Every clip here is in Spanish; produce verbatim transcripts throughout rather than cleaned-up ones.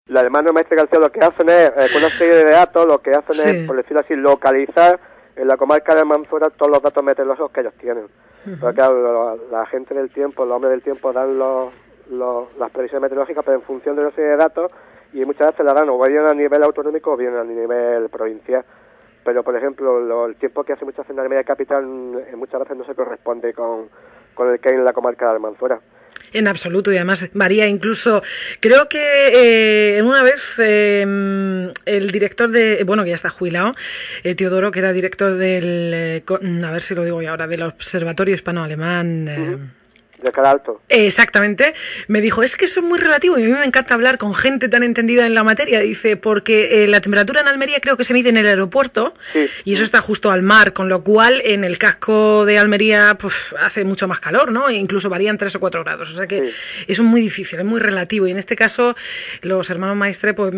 Los hermanos Maestre García lo que hacen es, eh, con una serie de datos, lo que hacen sí. es, por decirlo así, localizar en la comarca de Almanzora todos los datos meteorológicos que ellos tienen. Uh-huh. Porque claro, la, la gente del tiempo, los hombres del tiempo dan los, los, las previsiones meteorológicas, pero en función de una serie de datos, y muchas veces la dan o bien a nivel autonómico o bien a nivel provincial. Pero, por ejemplo, lo, el tiempo que hace muchas veces en la media capital eh, muchas veces no se corresponde con, con el que hay en la comarca de Almanzora. En absoluto, y además varía incluso, creo que eh, una vez eh, el director de, bueno, que ya está jubilado, eh, Teodoro, que era director del, eh, a ver si lo digo yo ahora, del Observatorio Hispano-Alemán, eh, uh-huh. de Cara Alto. Exactamente, me dijo, es que eso es muy relativo y a mí me encanta hablar con gente tan entendida en la materia, dice, porque eh, la temperatura en Almería creo que se mide en el aeropuerto sí. y eso está justo al mar, con lo cual en el casco de Almería pues hace mucho más calor, ¿no? E incluso varían tres o cuatro grados, o sea que sí. eso es muy difícil, es muy relativo y en este caso los hermanos Maestre pues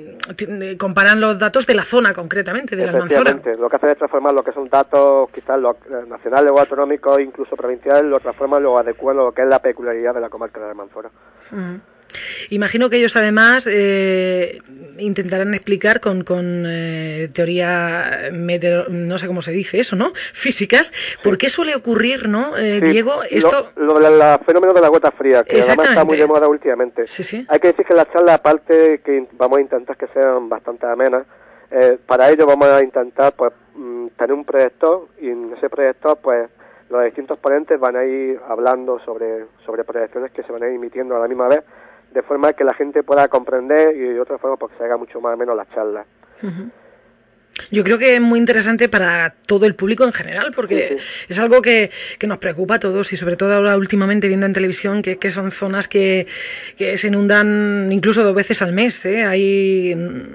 comparan los datos de la zona concretamente, de la Almanzora. Lo que hacen es transformar lo que son datos quizás los nacionales o autonómicos, incluso provinciales, lo transforman, lo adecuan lo que es la peculiaridad de la comarca de la Almanzora. Uh-huh. Imagino que ellos además eh, intentarán explicar con, con eh, teoría meteor... no sé cómo se dice eso, ¿no? Físicas, sí. ¿por qué suele ocurrir, no, eh, sí. Diego? Esto... Lo, lo del fenómeno de la gota fría, que además está muy de moda últimamente. Sí, sí. Hay que decir que las charlas, aparte que vamos a intentar que sean bastante amenas, eh, para ello vamos a intentar pues tener un proyector y en ese proyector pues los distintos ponentes van a ir hablando sobre, sobre proyecciones que se van a ir emitiendo a la misma vez, de forma que la gente pueda comprender y de otra forma porque se haga mucho más o menos las charlas. Uh-huh. Yo creo que es muy interesante para todo el público en general, porque sí, sí. es algo que, que nos preocupa a todos y sobre todo ahora últimamente viendo en televisión que, que son zonas que, que se inundan incluso dos veces al mes, ¿eh? Hay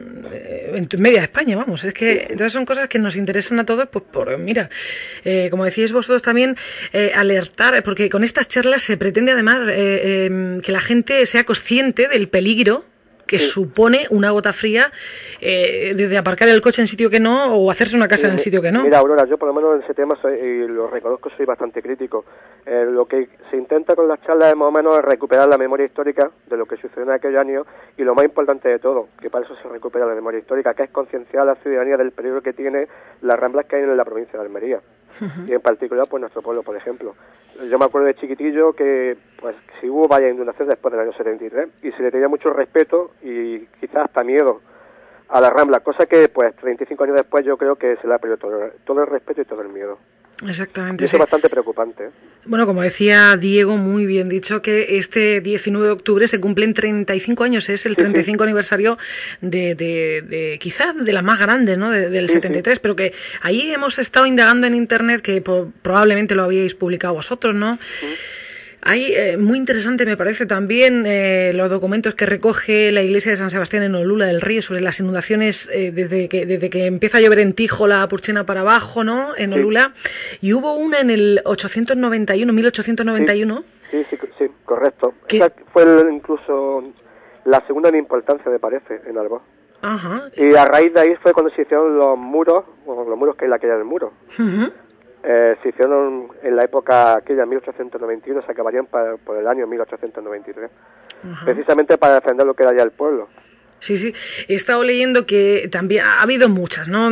en media España, vamos, es que entonces son cosas que nos interesan a todos, pues por, mira, eh, como decíais vosotros también, eh, alertar, porque con estas charlas se pretende además eh, eh, que la gente sea consciente del peligro que sí. supone una gota fría, eh, desde aparcar el coche en sitio que no o hacerse una casa sí, en el sitio que no. Mira, Aurora, yo por lo menos en ese tema soy, y lo reconozco, soy bastante crítico. Eh, lo que se intenta con las charlas es más o menos recuperar la memoria histórica de lo que sucedió en aquellos años y lo más importante de todo, que para eso se recupera la memoria histórica, que es concienciar a la ciudadanía del peligro que tiene las ramblas que hay en la provincia de Almería. Uh-huh. Y en particular pues nuestro pueblo, por ejemplo. Yo me acuerdo de chiquitillo que pues si hubo varias inundaciones después del año setenta y tres y se le tenía mucho respeto y quizás hasta miedo a la rambla, cosa que pues treinta y cinco años después yo creo que se le ha perdido todo, todo el respeto y todo el miedo. Exactamente. Y eso sí. es bastante preocupante. Bueno, como decía Diego, muy bien dicho, que este diecinueve de octubre se cumplen treinta y cinco años, es el treinta y cinco sí, sí. aniversario de, de, de quizás de la más grande, ¿no? De, del sí, setenta y tres, sí. pero que ahí hemos estado indagando en internet, que po- probablemente lo habíais publicado vosotros, ¿no? Sí. Hay, eh, muy interesante me parece también eh, los documentos que recoge la iglesia de San Sebastián en Olula del Río sobre las inundaciones eh, desde que desde que empieza a llover en Tíjola, Purchena para abajo, ¿no? En Olula. Sí. Y hubo una en el ochocientos noventa y uno, mil ochocientos noventa y uno. Sí, sí, sí, sí correcto. ¿Qué? Esa fue el, incluso la segunda en importancia, me parece, en Albó. Ajá. Y a raíz de ahí fue cuando se hicieron los muros, o los muros que hay en la calle del muro. Uh-huh. Eh, se hicieron en la época aquella, mil ochocientos noventa y uno, se acabarían para, por el año mil ochocientos noventa y tres, uh-huh. precisamente para defender lo que era ya el pueblo. Sí, sí, he estado leyendo que también ha habido muchas, ¿no?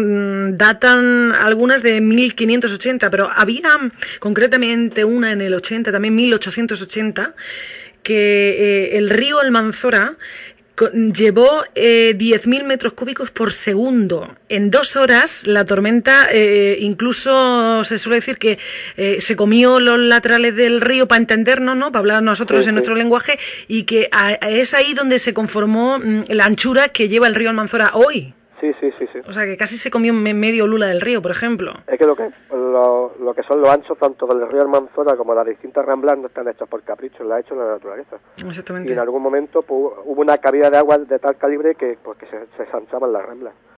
Datan algunas de mil quinientos ochenta, pero había concretamente una en el ochenta, también mil ochocientos ochenta, que eh, el río Almanzora llevó eh, diez mil metros cúbicos por segundo. En dos horas la tormenta, eh, incluso se suele decir que eh, se comió los laterales del río para entendernos, ¿no? Para hablar nosotros sí, en sí. nuestro lenguaje, y que a, a es ahí donde se conformó mm, la anchura que lleva el río Almanzora hoy. Sí, sí, sí, sí. O sea, que casi se comió medio Olula del Río, por ejemplo. Es que lo que lo, lo que son los anchos tanto del río Almanzora como las distintas ramblas no están hechos por capricho, las ha hecho la naturaleza. Exactamente. Y en algún momento pues, hubo una caída de agua de tal calibre que, pues, que se, se ensanchaban las ramblas.